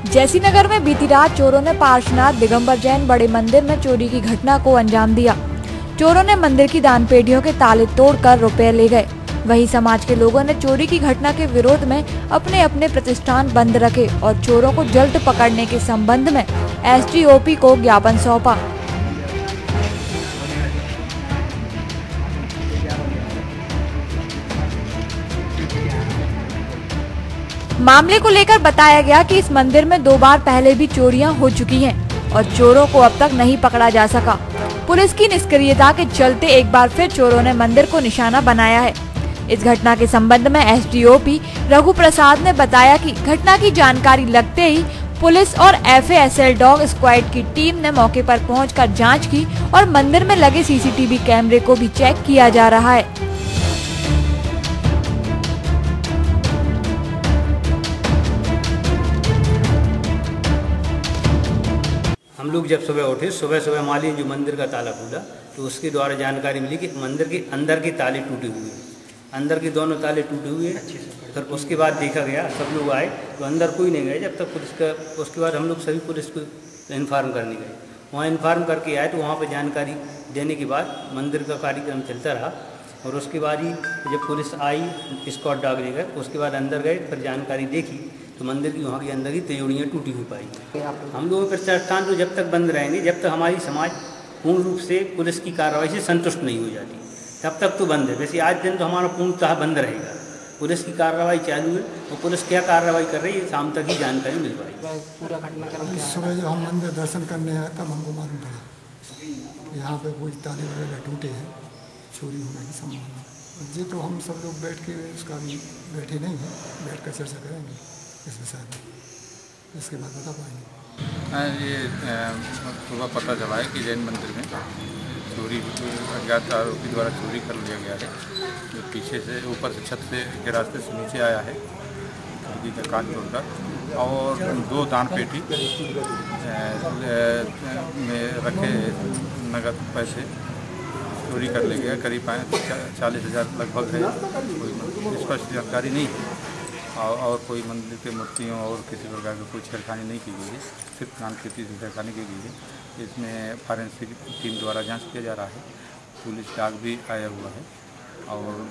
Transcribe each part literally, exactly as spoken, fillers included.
जैसीनगर में बीती रात चोरों ने पार्श्वनाथ दिगंबर जैन बड़े मंदिर में चोरी की घटना को अंजाम दिया। चोरों ने मंदिर की दान पेटियों के ताले तोड़कर रुपए ले गए। वहीं समाज के लोगों ने चोरी की घटना के विरोध में अपने अपने प्रतिष्ठान बंद रखे और चोरों को जल्द पकड़ने के संबंध में एस डी ओ पी को ज्ञापन सौंपा। मामले को लेकर बताया गया कि इस मंदिर में दो बार पहले भी चोरियां हो चुकी हैं और चोरों को अब तक नहीं पकड़ा जा सका। पुलिस की निष्क्रियता के चलते एक बार फिर चोरों ने मंदिर को निशाना बनाया है। इस घटना के संबंध में S D O P Raghu Prasad ने बताया कि घटना की जानकारी लगते ही पुलिस और F A S L dog squad की टीम ने मौके पर पहुंचकर जांच की और मंदिर में लगे सी सी टी वी कैमरे को भी चेक किया जा रहा है। हम लोग जब सुबह उठे, सुबह सुबह माली जो मंदिर का ताला खुला तो उसके द्वारा जानकारी मिली कि मंदिर के अंदर के ताले टूटे हुए हैं, अंदर के दोनों ताले टूटे हुए हैं। फिर उसके बाद देखा गया, सब लोग आए तो अंदर कोई नहीं गए जब तक पुलिस का। उसके बाद हम लोग सभी पुलिस को इन्फॉर्म करने गए। वहाँ इन्फॉर्म करके आए तो वहाँ पर जानकारी देने के बाद मंदिर का कार्यक्रम चलता रहा और उसके बाद ही जब पुलिस आई स्क्वाड डॉग लेकर, उसके बाद अंदर गए, फिर जानकारी देखी तो मंदिर की वहाँ के अंदर की तिजोरियाँ टूटी हुई पाई। हम लोगों के प्रतिष्ठान तो जब तक बंद रहेंगे, जब तक हमारी समाज पूर्ण रूप से पुलिस की कार्रवाई से संतुष्ट नहीं हो जाती, तब तक तो बंद है। वैसे आज दिन तो हमारा पूर्णतः बंद रहेगा। पुलिस की कार्रवाई चालू है और पुलिस क्या कार्रवाई कर रही है शाम तक ही जानकारी मिल पाएगी। पूरा घटनाक्रम सुबह जब हम मंदिर दर्शन करने आए तब हमको मालूम पड़ा यहाँ पे कोई ताले वगैरह टूटे हैं, चोरी होने की संभावना। जी तो हम सब लोग बैठ के उसका बैठे नहीं हैं, बैठ कर चर्चा करेंगे इस विषय में, इसके बाद बता पाएंगे। ये सुबह पता चला है कि जैन मंदिर में चोरी अज्ञात आरोपी द्वारा चोरी कर लिया गया है, जो पीछे से ऊपर से छत से के रास्ते से नीचे आया है खिड़की का कांच तोड़कर, और दो दान पेटी में रखे नगद पैसे चोरी कर ले गया। करीब चालीस हज़ार लगभग है, कोई स्पष्ट जानकारी नहीं है। और, और कोई मंदिर के मूर्तियों और किसी प्रकार की कोई छेड़खानी नहीं की गई है, सिर्फ दान पेटी से छेड़खानी की गई है। इसमें फॉरेंसिक टीम द्वारा जांच किया जा रहा है, पुलिस डॉग भी आया हुआ है और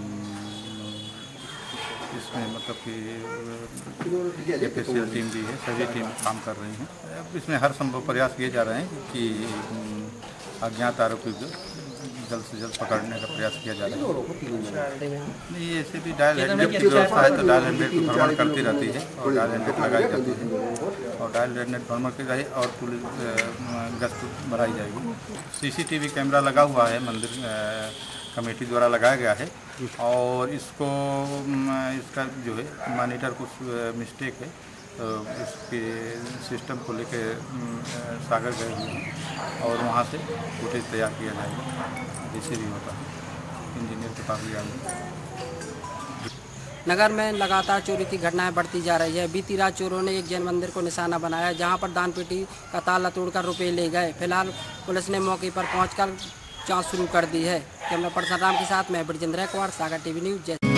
इसमें मतलब कि एफ एस एल टीम भी है, सभी टीम काम कर रही हैं। अब इसमें हर संभव प्रयास किए जा रहे हैं कि अज्ञात आरोपी को जल्द से जल्द पकड़ने का प्रयास किया जा रहा है। नहीं, ऐसे भी डायल हंड्रेड की व्यवस्था है तो डायल हंड्रेड की भ्रमण करती रहती है और डायल हंड्रेड लगाई जाती है और डायल हंड्रेड भ्रमण की जाए और पुलिस गश्त बढ़ाई जाएगी। सीसीटीवी कैमरा लगा हुआ है, मंदिर कमेटी द्वारा लगाया गया है और इसको इसका जो है मॉनिटर कुछ मिस्टेक है तो इसके सिस्टम को लेके सागर गए हुए हैं और वहाँ से फुटेज तैयार किया जाएगा, जैसे भी होता है इंजीनियर के पास भी आएंगे। नगर में लगातार चोरी की घटनाएं बढ़ती जा रही है। बीती रात चोरों ने एक जैन मंदिर को निशाना बनाया, जहां पर दान पेटी का ताला तोड़कर रुपए ले गए। फिलहाल पुलिस ने मौके पर पहुंचकर जांच शुरू कर दी है। कैमरा पर्सन राम के साथ मैं ब्रजेंद्र कुमार, सागर टीवी न्यूज।